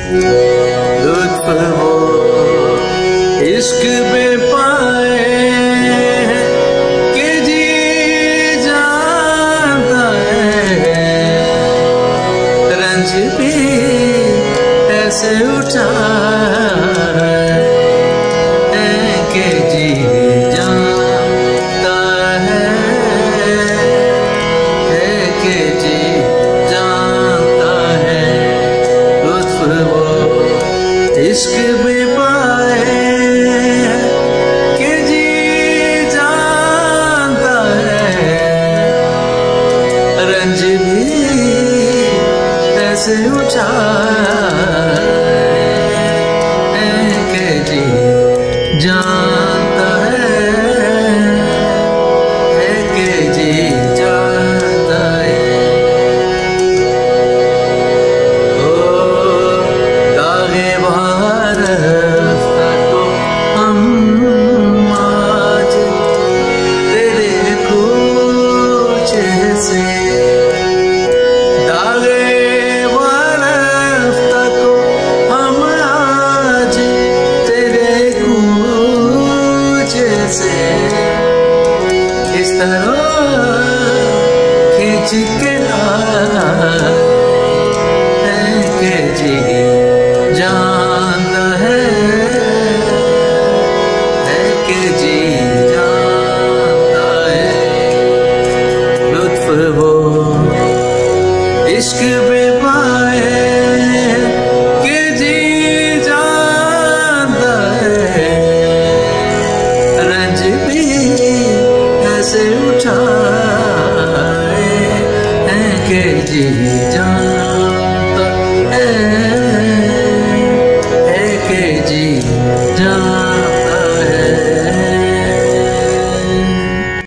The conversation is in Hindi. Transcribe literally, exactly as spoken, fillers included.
लुत्फ वो इश्क में पाए कि जी जाता है, रंज भी ऐसे उठा कि जी जानता है, कि जी जानता है। लुत्फ वो इश्क में पाए कि जी जानता है, रंज भी ऐसे उठा कि जी जानता है, कि जी जानता है। ओ दागे बहार को हम आज तेरे कुछ से, दागे बहार को हम आज तेरे कुछ से, इस तरह खींच के लाए कि जी जानता है, कि जी जानता है। लुत्फ वो इश्क में पाए कि जी जानता है, रंज भी ऐसे उठाए कि जी जानता है, कि जी जानता